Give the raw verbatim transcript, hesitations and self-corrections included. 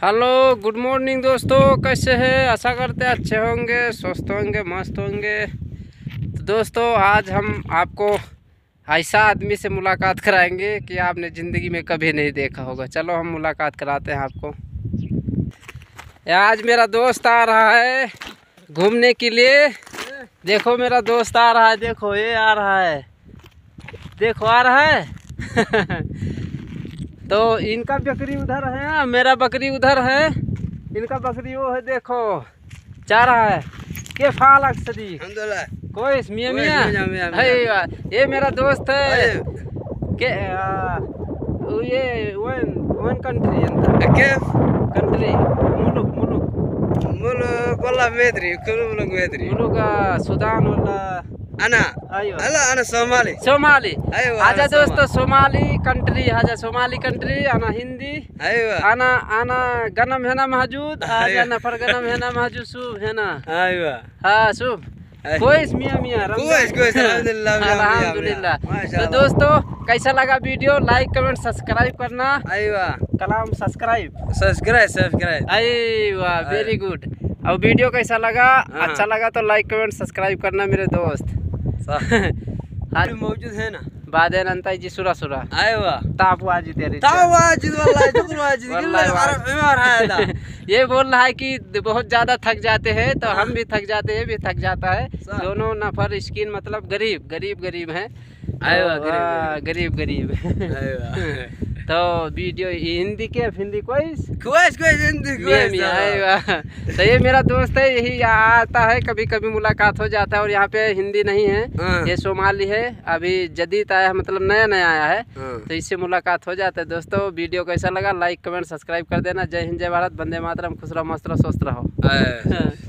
Hello good morning दोस्तों, कैसे हैं? आशा करते हैं अच्छे होंगे, स्वस्थ होंगे, मस्त होंगे। तो दोस्तों आज हम आपको ऐसा आदमी से मुलाकात कराएंगे कि आपने ज़िंदगी में कभी नहीं देखा होगा। चलो हम मुलाकात कराते हैं आपको। आज मेरा दोस्त आ रहा है घूमने के लिए। देखो मेरा दोस्त आ रहा है, देखो ये आ रहा है, देखो आ रहा है। तो इनका बकरी उधर है, मेरा बकरी उधर है, इनका बकरी वो है, देखो जा रहा है। के फाल अक्सरी कोई मियाँ मियाँ है, ये मेरा दोस्त है के आ, ये वन वन कंट्री अंदर कंट्री मुलुक मुलुक मुलुक والله ما ادري كل ملوك ما ادري मुलुक सूडान वला انا ايوه لا انا صومالي सोमाली। ايوه आजा दोस्तों, सोमाली कंट्री, आजा सोमाली कंट्री। आना हिंदी, ايوه आना आना गनम है ना महजूद, आजा नफर गनम है ना महजूद, सूब है ना। ايوه हाँ सूब कोई मियाँ मियाँ كويس كويس الحمد لله अल्हम्दुलिल्लाह। तो दोस्तों कैसा लगा वीडियो? लाइक कमेंट सब्सक्राइब करना। ايوه कलाम सब्सक्राइब सब्सक्राइब सब्सक्राइब अरे वेरी गुड। और वीडियो कैसा लगा? अच्छा लगा तो लाइक कमेंट सब्सक्राइब करना मेरे दोस्त। صح موجود هنا بعدين انت يجي سورة سورة ايوه ताप वाजिद है تعال واجد والله تقول واجد كل العرب عمار هذا। ये बोल रहा है कि बहुत ज्यादा थक जाते हैं, तो हम भी थक जाते हैं, भी थक जाता है। दोनों नफर स्किन मतलब गरीब गरीब गरीब है। गरीब गरीब तो वीडियो हिंदी के हिंदी कोई كويس كويس हिंदी तो ये मेरा दोस्त है, यही आता है, कभी कभी मुलाकात हो जाता है। और यहाँ पे हिंदी नहीं है, ये सोमाली है, अभी जदीद आया है, मतलब नया नया आया है, तो इससे मुलाकात हो जाता है। दोस्तों वीडियो कैसा लगा? लाइक कमेंट सब्सक्राइब कर देना। जय हिंद, जय भारत, वंदे मातरम, खुश रहो, मस्त रहो, स्वस्थ रहो।